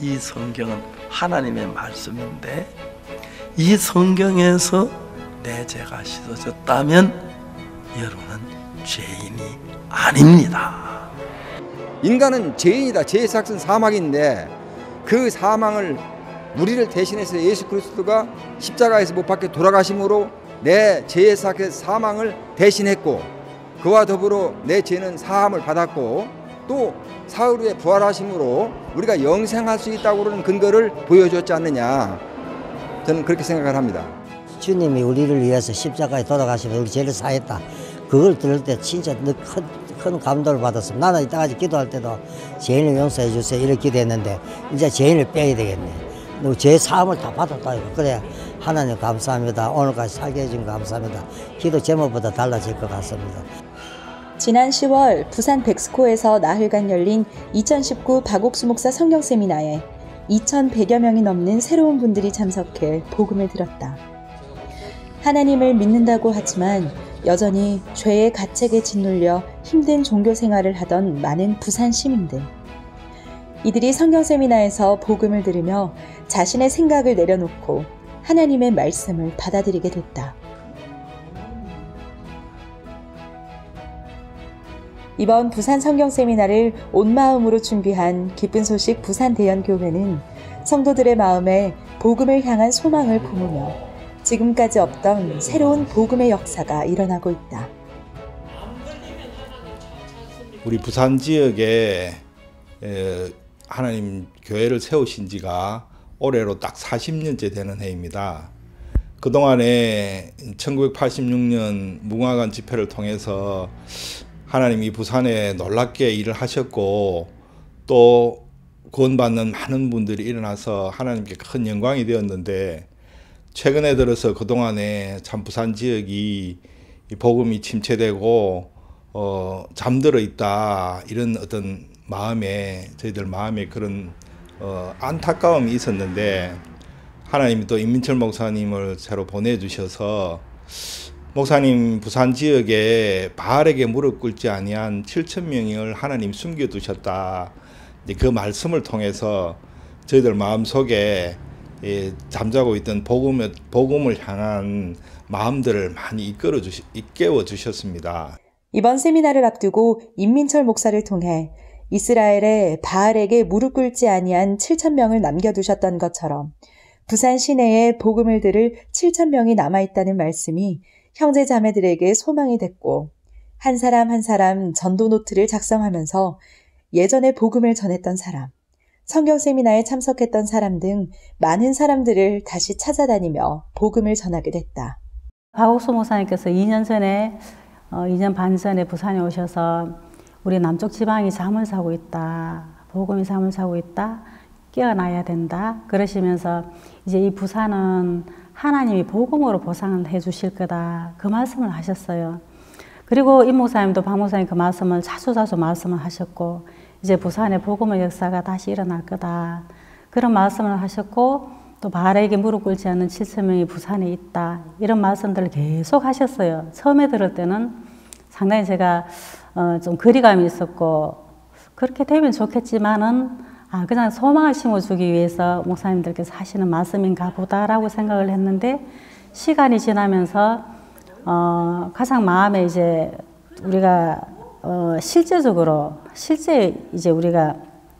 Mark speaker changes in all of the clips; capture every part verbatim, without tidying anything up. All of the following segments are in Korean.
Speaker 1: 이 성경은 하나님의 말씀인데 이 성경에서 내 죄가 씻어졌다면 여러분은 죄인이 아닙니다.
Speaker 2: 인간은 죄인이다. 죄의 삭은 사망인데 그 사망을 우리를 대신해서 예수 그리스도가 십자가에서 못 박혀 돌아가심으로 내 죄의 삭의 사망을 대신했고 그와 더불어 내 죄는 사함을 받았고 또 사흘 후에 부활하심으로 우리가 영생할 수 있다고 그러는 근거를 보여줬지 않느냐, 저는 그렇게 생각을 합니다.
Speaker 3: 주님이 우리를 위해서 십자가에 돌아가시면서 우리 죄를 사했다. 그걸 들을 때 진짜 큰, 큰 감동을 받았습니다. 나는 이따까지 기도할 때도 죄인을 용서해 주세요 이렇게 기도했는데 이제 죄인을 빼야 되겠네. 죄 사함을 다 받았다. 그래 하나님 감사합니다. 오늘까지 살게 해준 거 감사합니다. 기도 제목보다 달라질 것 같습니다.
Speaker 4: 지난 시월 부산 백스코에서 나흘간 열린 이천십구 박옥수 목사 성경 세미나에 이천백여 명이 넘는 새로운 분들이 참석해 복음을 들었다. 하나님을 믿는다고 하지만 여전히 죄의 가책에 짓눌려 힘든 종교 생활을 하던 많은 부산 시민들. 이들이 성경 세미나에서 복음을 들으며 자신의 생각을 내려놓고 하나님의 말씀을 받아들이게 됐다. 이번 부산 성경 세미나를 온 마음으로 준비한 기쁜 소식 부산 대연교회는 성도들의 마음에 복음을 향한 소망을 품으며 지금까지 없던 새로운 복음의 역사가 일어나고 있다.
Speaker 5: 우리 부산 지역에 하나님 교회를 세우신 지가 올해로 딱 사십 년째 되는 해입니다. 그동안에 천구백팔십육 년 무궁화관 집회를 통해서 하나님이 부산에 놀랍게 일을 하셨고 또 구원받는 많은 분들이 일어나서 하나님께 큰 영광이 되었는데 최근에 들어서 그동안에 참 부산 지역이 복음이 침체되고 어, 잠들어 있다 이런 어떤 마음에 저희들 마음에 그런 어, 안타까움이 있었는데 하나님이 또 임민철 목사님을 새로 보내주셔서 목사님 부산 지역에 바알에게 무릎 꿇지 아니한 칠천 명을 하나님 숨겨두셨다. 그 말씀을 통해서 저희들 마음속에 잠자고 있던 복음을, 복음을 향한 마음들을 많이 이끌어 주시, 깨워 주셨습니다.
Speaker 4: 이번 세미나를 앞두고 임민철 목사를 통해 이스라엘에 바알에게 무릎 꿇지 아니한 칠천 명을 남겨두셨던 것처럼 부산 시내에 복음을 들을 칠천 명이 남아있다는 말씀이 형제 자매들에게 소망이 됐고 한 사람 한 사람 전도 노트를 작성하면서 예전에 복음을 전했던 사람, 성경 세미나에 참석했던 사람 등 많은 사람들을 다시 찾아다니며 복음을 전하게 됐다.
Speaker 6: 박옥수 목사님께서 이 년 전에 어, 이 년 반 전에 부산에 오셔서 우리 남쪽 지방이 잠을 자고 있다. 복음이 잠을 자고 있다. 깨어나야 된다. 그러시면서 이제 이 부산은 하나님이 복음으로 보상을 해 주실 거다. 그 말씀을 하셨어요. 그리고 임 목사님도 박 목사님 그 말씀을 자주 자주 말씀을 하셨고 이제 부산의 복음의 역사가 다시 일어날 거다. 그런 말씀을 하셨고 또 바알에게 무릎 꿇지 않는 칠천 명이 부산에 있다. 이런 말씀들을 계속 하셨어요. 처음에 들을 때는 상당히 제가 어, 좀 거리감이 있었고 그렇게 되면 좋겠지만은 아, 그냥 소망을 심어주기 위해서 목사님들께서 하시는 말씀인가 보다라고 생각을 했는데 시간이 지나면서 어, 가장 마음에 이제 우리가 어, 실제적으로 실제 이제 우리가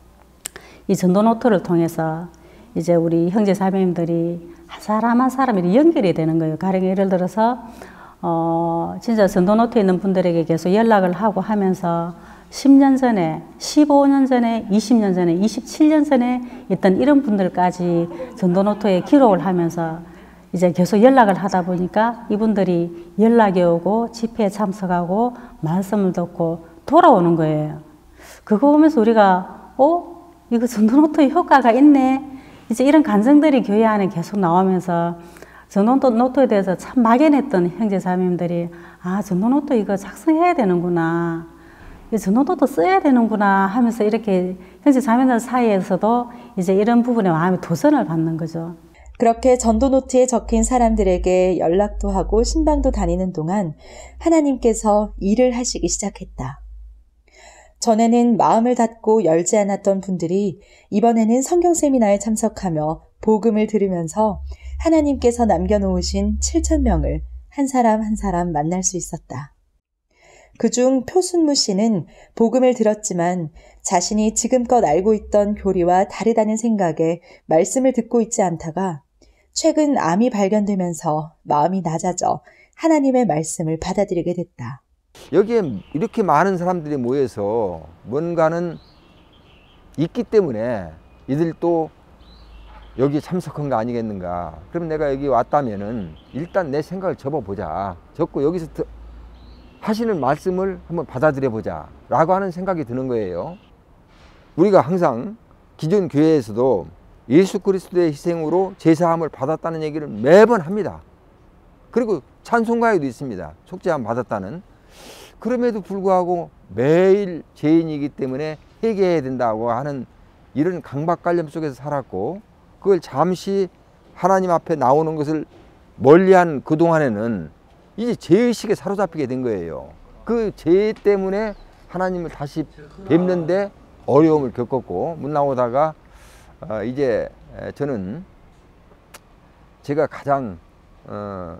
Speaker 6: 이 전도 노트를 통해서 이제 우리 형제 자매님들이 한 사람 한 사람이 연결이 되는 거예요. 가령 예를 들어서 어, 진짜 전도 노트에 있는 분들에게 계속 연락을 하고 하면서 십 년 전에, 십오 년 전에, 이십 년 전에, 이십칠 년 전에 있던 이런 분들까지 전도노트에 기록을 하면서 이제 계속 연락을 하다 보니까 이분들이 연락이 오고 집회에 참석하고 말씀을 듣고 돌아오는 거예요. 그거 보면서 우리가 어? 이거 전도노트에 효과가 있네. 이제 이런 감정들이 교회 안에 계속 나오면서 전도노트에 대해서 참 막연했던 형제 자매님들이 아 전도노트 이거 작성해야 되는구나. 전도노트 써야 되는구나 하면서 이렇게 형제 자매들 사이에서도 이제 이런 부분에 마음이 도전을 받는 거죠.
Speaker 4: 그렇게 전도노트에 적힌 사람들에게 연락도 하고 신방도 다니는 동안 하나님께서 일을 하시기 시작했다. 전에는 마음을 닫고 열지 않았던 분들이 이번에는 성경 세미나에 참석하며 복음을 들으면서 하나님께서 남겨놓으신 칠천 명을 한 사람 한 사람 만날 수 있었다. 그중 표순무 씨는 복음을 들었지만 자신이 지금껏 알고 있던 교리와 다르다는 생각에 말씀을 듣고 있지 않다가 최근 암이 발견되면서 마음이 낮아져 하나님의 말씀을 받아들이게 됐다.
Speaker 2: 여기에 이렇게 많은 사람들이 모여서 뭔가는 있기 때문에 이들도 여기 참석한 거 아니겠는가. 그럼 내가 여기 왔다면은 일단 내 생각을 접어보자. 접고 여기서 하시는 말씀을 한번 받아들여 보자 라고 하는 생각이 드는 거예요. 우리가 항상 기존 교회에서도 예수 그리스도의 희생으로 제사함을 받았다는 얘기를 매번 합니다. 그리고 찬송가에도 있습니다. 속죄함 받았다는. 그럼에도 불구하고 매일 죄인이기 때문에 회개해야 된다고 하는 이런 강박관념 속에서 살았고, 그걸 잠시 하나님 앞에 나오는 것을 멀리한 그동안에는 이제 죄의식에 사로잡히게 된 거예요. 그 죄 때문에 하나님을 다시 뵙는데 어려움을 겪었고, 문 나오다가 어 이제 저는 제가 가장 어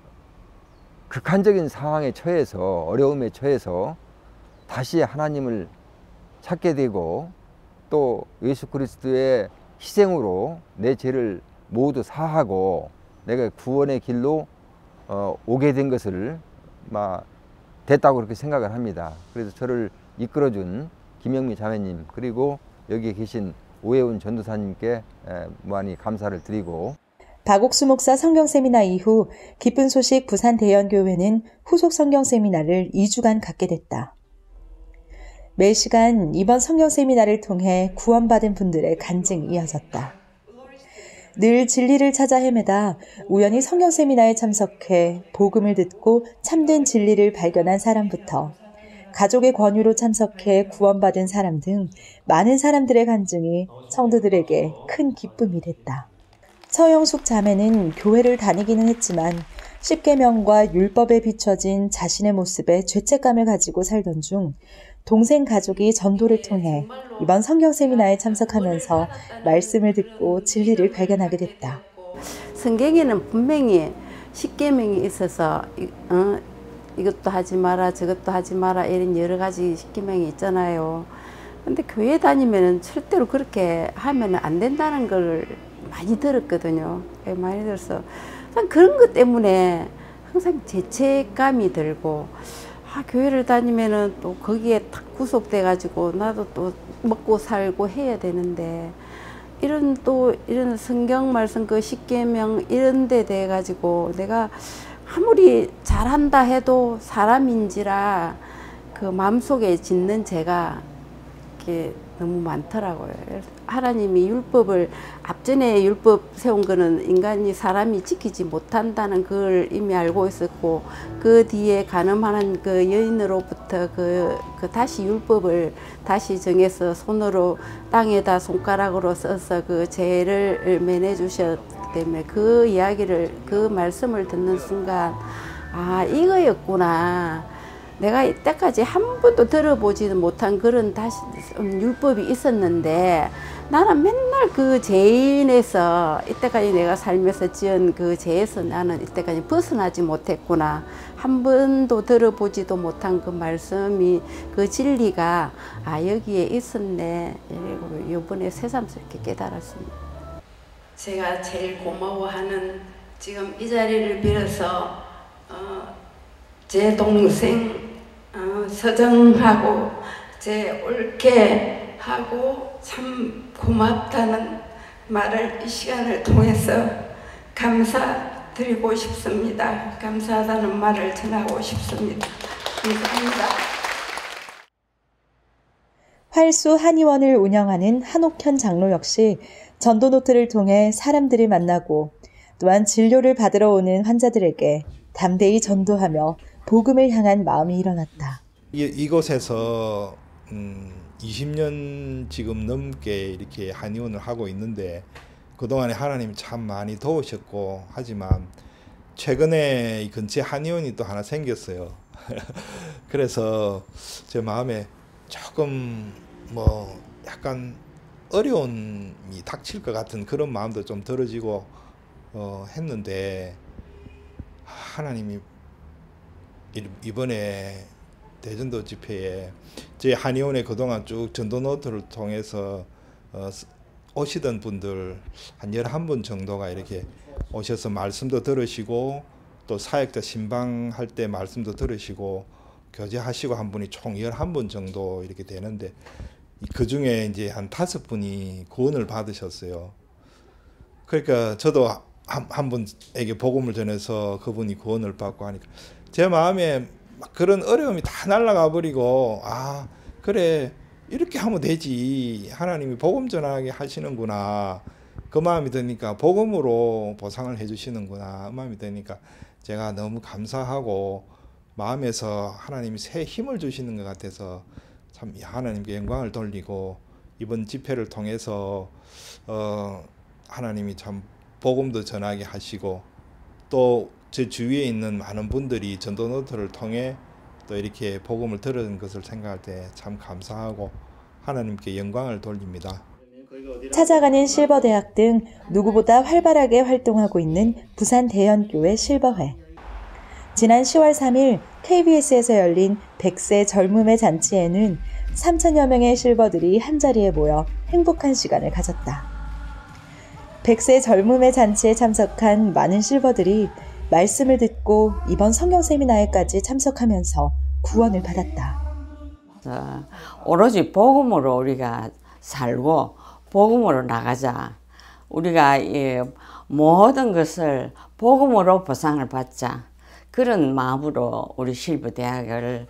Speaker 2: 극한적인 상황에 처해서, 어려움에 처해서 다시 하나님을 찾게 되고, 또 예수 그리스도의 희생으로 내 죄를 모두 사하고 내가 구원의 길로 어, 오게 된 것을 막 됐다고 그렇게 생각을 합니다. 그래서 저를 이끌어준 김영미 자매님, 그리고 여기 계신 오해훈 전도사님께 무한히 감사를 드리고,
Speaker 4: 박옥수 목사 성경 세미나 이후 기쁜 소식 부산 대연교회는 후속 성경 세미나를 이 주간 갖게 됐다. 매 시간 이번 성경 세미나를 통해 구원받은 분들의 간증이 이어졌다. 늘 진리를 찾아 헤매다 우연히 성경 세미나에 참석해 복음을 듣고 참된 진리를 발견한 사람부터 가족의 권유로 참석해 구원받은 사람 등 많은 사람들의 간증이 성도들에게 큰 기쁨이 됐다. 서영숙 자매는 교회를 다니기는 했지만 십계명과 율법에 비춰진 자신의 모습에 죄책감을 가지고 살던 중 동생 가족이 전도를 통해 이번 성경 세미나에 참석하면서 말씀을 듣고 진리를 발견하게 됐다.
Speaker 7: 성경에는 분명히 십계명이 있어서 어, 이것도 하지 마라 저것도 하지 마라 이런 여러 가지 십계명이 있잖아요. 근데 교회 다니면 절대로 그렇게 하면 안 된다는 걸 많이 들었거든요. 많이 들어서 그런 것 때문에 항상 죄책감이 들고, 아, 교회를 다니면은 또 거기에 탁 구속돼 가지고 나도 또 먹고 살고 해야 되는데, 이런 또 이런 성경 말씀 그 십계명 이런 데 돼 가지고 내가 아무리 잘한다 해도 사람인지라 그 마음속에 짓는 죄가 이렇게 너무 많더라고요. 하나님이 율법을, 앞전에 율법 세운 거는 인간이 사람이 지키지 못한다는 걸 이미 알고 있었고, 그 뒤에 가늠하는 그 여인으로부터 그, 그 다시 율법을 다시 정해서 손으로 땅에다 손가락으로 써서 그 죄를 면해 주셨기 때문에 그 이야기를, 그 말씀을 듣는 순간, 아, 이거였구나. 내가 이때까지 한 번도 들어보지도 못한 그런 다시 율법이 있었는데, 나는 맨날 그 죄인에서, 이때까지 내가 살면서 지은 그 죄에서 나는 이때까지 벗어나지 못했구나. 한 번도 들어보지도 못한 그 말씀이, 그 진리가 아 여기에 있었네. 이러고 이번에 새삼스럽게 깨달았습니다. 제가 제일 고마워하는, 지금 이 자리를 빌어서 어, 제 동생 어, 서정하고 제 옳게 하고 참 고맙다는 말을 이 시간을 통해서 감사드리고 싶습니다. 감사하다는 말을 전하고 싶습니다. 감사합니다.
Speaker 4: 활수 한의원을 운영하는 한옥현 장로 역시 전도노트를 통해 사람들을 만나고 또한 진료를 받으러 오는 환자들에게 담대히 전도하며 복음을 향한 마음이 일어났다.
Speaker 5: 이, 이곳에서 음, 이십 년 지금 넘게 이렇게 한의원을 하고 있는데, 그동안에 하나님이 참 많이 도우셨고, 하지만 최근에 이 근처에 한의원이 또 하나 생겼어요. 그래서 제 마음에 조금 뭐 약간 어려움이 닥칠 것 같은 그런 마음도 좀 들어지고 어, 했는데 하나님이 이번에 대전도 집회에 저희 한의원에 그동안 쭉 전도 노트를 통해서 어, 오시던 분들 한 열한 분 정도가 이렇게 오셔서 말씀도 들으시고 또 사역자 신방할 때 말씀도 들으시고 교제하시고 한 분이 총 열한 분 정도 이렇게 되는데 그 중에 이제 한 다섯 분이 구원을 받으셨어요. 그러니까 저도 한, 한 분에게 복음을 전해서 그분이 구원을 받고 하니까 제 마음에 막 그런 어려움이 다 날아가 버리고 아 그래 이렇게 하면 되지 하나님이 복음 전하게 하시는구나 그 마음이 드니까 복음으로 보상을 해주시는구나 그 마음이 드니까 제가 너무 감사하고 마음에서 하나님이 새 힘을 주시는 것 같아서 참 하나님께 영광을 돌리고 이번 집회를 통해서 어, 하나님이 참 복음도 전하게 하시고 또 제 주위에 있는 많은 분들이 전도 노트를 통해 또 이렇게 복음을 들은 것을 생각할 때 참 감사하고 하나님께 영광을 돌립니다.
Speaker 4: 찾아가는 실버대학 등 누구보다 활발하게 활동하고 있는 부산 대연교회 실버회. 지난 시월 삼일 케이비에스에서 열린 백 세 젊음의 잔치에는 삼천여 명의 실버들이 한자리에 모여 행복한 시간을 가졌다. 백 세 젊음의 잔치에 참석한 많은 실버들이 말씀을 듣고 이번 성경 세미나에까지 참석하면서 구원을 받았다.
Speaker 8: 오로지 복음으로 우리가 살고 복음으로 나가자. 우리가 이 모든 것을 복음으로 보상을 받자. 그런 마음으로 우리 실버대학을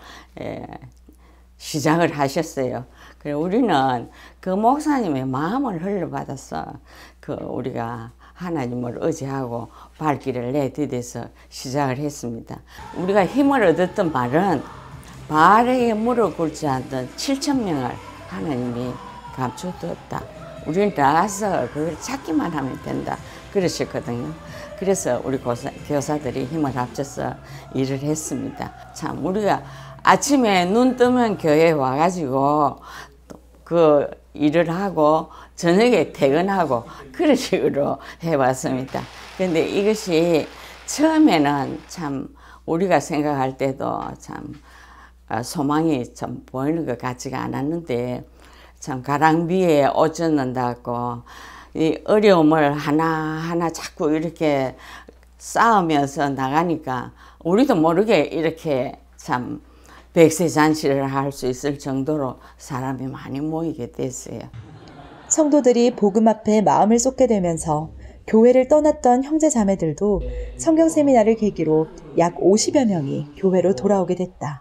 Speaker 8: 시작을 하셨어요. 그래서 우리는 그 목사님의 마음을 흘려받아서 그 우리가 하나님을 의지하고 발길을 내디뎌서 시작을 했습니다. 우리가 힘을 얻었던 말은 바알에게 무릎 꿇지 않던 칠천 명을 하나님이 감춰두었다. 우리는 나가서 그걸 찾기만 하면 된다. 그러셨거든요. 그래서 우리 교사, 교사들이 힘을 합쳐서 일을 했습니다. 참 우리가 아침에 눈 뜨면 교회에 와가지고 그 일을 하고 저녁에 퇴근하고 그런 식으로 해왔습니다. 그런데 이것이 처음에는 참 우리가 생각할 때도 참 소망이 참 보이는 것 같지가 않았는데 참 가랑비에 옷 젖는다고 이 어려움을 하나하나 자꾸 이렇게 쌓으면서 나가니까 우리도 모르게 이렇게 참 백세 잔치를 할 수 있을 정도로 사람이 많이 모이게 됐어요.
Speaker 4: 성도들이 복음 앞에 마음을 쏟게 되면서 교회를 떠났던 형제 자매들도 성경 세미나를 계기로 약 오십여 명이 교회로 돌아오게 됐다.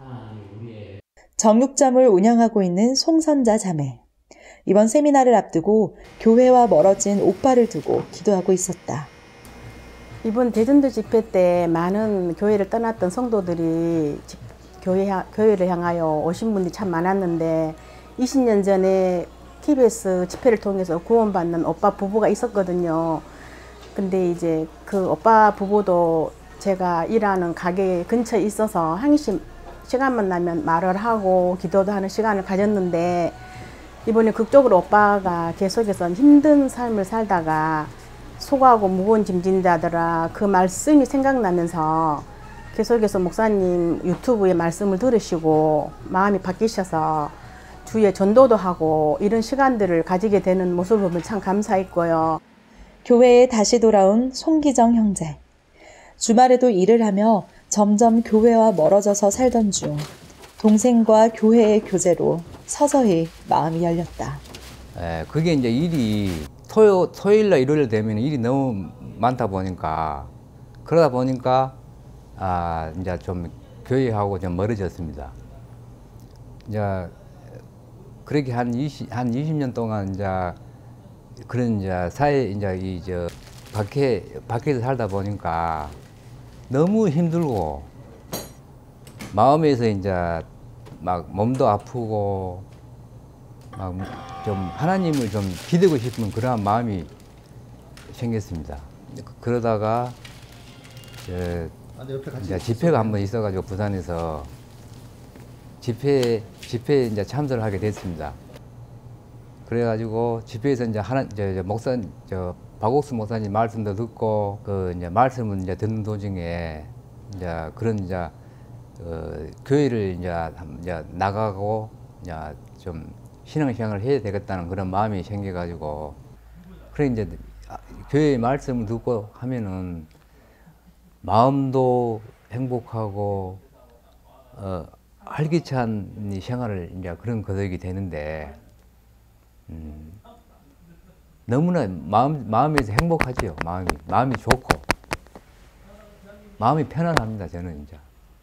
Speaker 4: 정육점을 운영하고 있는 송선자 자매. 이번 세미나를 앞두고 교회와 멀어진 오빠를 두고 기도하고 있었다.
Speaker 9: 이번 대전도 집회 때 많은 교회를 떠났던 성도들이 교회, 교회를 향하여 오신 분들이 참 많았는데 이십 년 전에 케이비에스 집회를 통해서 구원받는 오빠 부부가 있었거든요. 근데 이제 그 오빠 부부도 제가 일하는 가게 근처에 있어서 항시 시간만 나면 말을 하고 기도도 하는 시간을 가졌는데 이번에 극적으로 오빠가 계속해서 힘든 삶을 살다가 수고하고 무거운 짐 진다더라 그 말씀이 생각나면서 계속해서 목사님 유튜브에 말씀을 들으시고 마음이 바뀌셔서 주위에 전도도 하고 이런 시간들을 가지게 되는 모습을 보면 참 감사했고요.
Speaker 4: 교회에 다시 돌아온 송기정 형제. 주말에도 일을 하며 점점 교회와 멀어져서 살던 중 동생과 교회의 교제로 서서히 마음이 열렸다.
Speaker 10: 에, 그게 이제 일이 토요, 토요일날 일요일 되면 일이 너무 많다 보니까 그러다 보니까 아 이제 좀 교회하고 좀 멀어졌습니다. 이제 그렇게 한 이십, 한 이십 년 동안 이제 그런 이제 사회 이제 이 저 밖에 밖에서 살다 보니까 너무 힘들고 마음에서 이제 막 몸도 아프고 막 좀 하나님을 좀 기대고 싶은 그러한 마음이 생겼습니다. 그러다가 이제 집회가 한번 있어가지고 부산에서 집회 집회 이제 참석을 하게 됐습니다. 그래가지고 집회에서 이제 하나 이제 목사 저 박옥수 목사님 말씀도 듣고 그 이제 말씀을 이제 듣는 도중에 이제 그런 이제 어, 교회를 이제, 이제 나가고 이제 좀 신앙생활을 해야 되겠다는 그런 마음이 생겨가지고 그래 이제 교회의 말씀을 듣고 하면은 마음도 행복하고 어, 활기찬 생활을 이제 그런 거덕이 되는데 음, 너무나 마음 마음에서 행복하지요. 마음이 마음이 좋고 마음이 편안합니다. 저는 이제.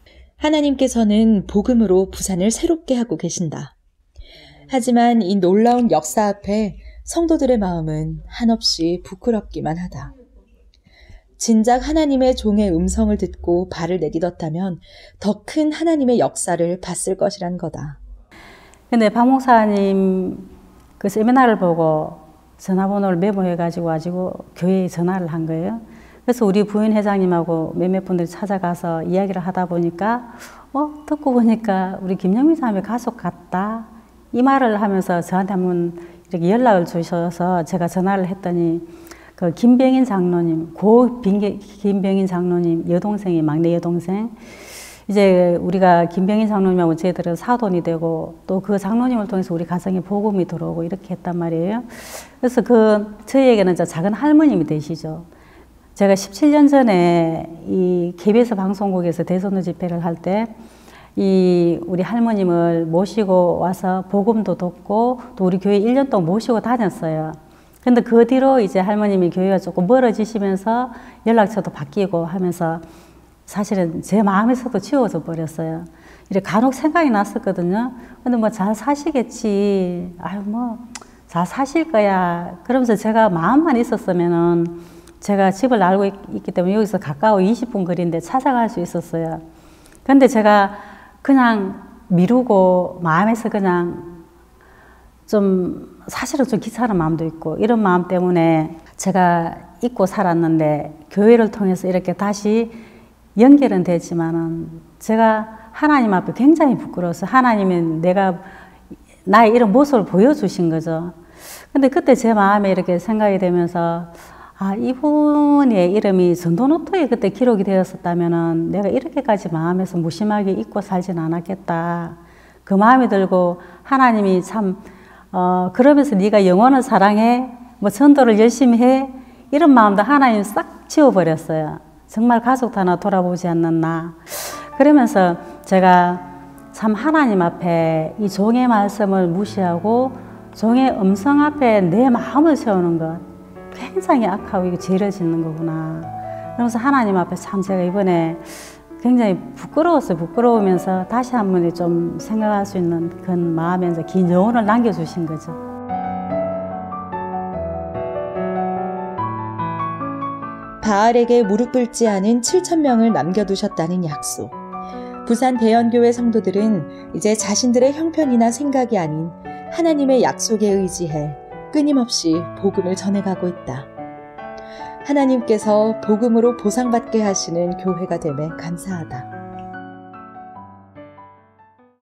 Speaker 4: 하나님께서는 복음으로 부산을 새롭게 하고 계신다. 하지만 이 놀라운 역사 앞에 성도들의 마음은 한없이 부끄럽기만 하다. 진작 하나님의 종의 음성을 듣고 발을 내딛었다면 더 큰 하나님의 역사를 봤을 것이란 거다.
Speaker 6: 근데 박 목사님 그 세미나를 보고 전화번호를 메모해가지고 가지고 교회에 전화를 한 거예요. 그래서 우리 부인 회장님하고 몇몇 분들이 찾아가서 이야기를 하다 보니까 어 듣고 보니까 우리 김영미 사람의 가족 같다 이 말을 하면서 저한테 한번 이렇게 연락을 주셔서 제가 전화를 했더니 그 김병인 장로님, 고 김병인 장로님 여동생이 막내 여동생 이제 우리가 김병인 장로님하고 저희들은 사돈이 되고 또 그 장로님을 통해서 우리 가정에 복음이 들어오고 이렇게 했단 말이에요. 그래서 그 저희에게는 이제 작은 할머님이 되시죠. 제가 십칠 년 전에 이 케이비에스 방송국에서 대선로 집회를 할 때 이 우리 할머님을 모시고 와서 복음도 듣고 또 우리 교회 일 년 동안 모시고 다녔어요. 근데 그 뒤로 이제 할머님이 교회가 조금 멀어지시면서 연락처도 바뀌고 하면서 사실은 제 마음에서도 지워져 버렸어요. 이렇게 간혹 생각이 났었거든요. 근데 뭐 잘 사시겠지. 아유, 뭐 잘 사실 거야. 그러면서 제가 마음만 있었으면은 제가 집을 알고 있, 있기 때문에 여기서 가까워 이십 분 거리인데 찾아갈 수 있었어요. 근데 제가 그냥 미루고 마음에서 그냥 좀 사실은 좀 귀찮은 마음도 있고 이런 마음 때문에 제가 잊고 살았는데 교회를 통해서 이렇게 다시 연결은 되지만은 제가 하나님 앞에 굉장히 부끄러워서 하나님은 내가 나의 이런 모습을 보여주신 거죠. 근데 그때 제 마음에 이렇게 생각이 되면서 아, 이분의 이름이 전도노트에 그때 기록이 되었었다면은 내가 이렇게까지 마음에서 무심하게 잊고 살진 않았겠다. 그 마음이 들고 하나님이 참 어, 그러면서 네가 영혼을 사랑해, 뭐 전도를 열심히 해 이런 마음도 하나님 싹 지워버렸어요. 정말 가족 하나 돌아보지 않는 나. 그러면서 제가 참 하나님 앞에 이 종의 말씀을 무시하고 종의 음성 앞에 내 마음을 세우는 것 굉장히 악하고 이게 죄를 짓는 거구나. 그러면서 하나님 앞에 참 제가 이번에 굉장히 부끄러웠어요. 부끄러우면서 다시 한 번 좀 생각할 수 있는 그런 마음에서 긴 여운을 남겨주신 거죠.
Speaker 4: 바알에게 무릎 꿇지 않은 칠천 명을 남겨두셨다는 약속. 부산 대연교회 성도들은 이제 자신들의 형편이나 생각이 아닌 하나님의 약속에 의지해 끊임없이 복음을 전해가고 있다. 하나님께서 복음으로 보상받게 하시는 교회가 됨에 감사하다.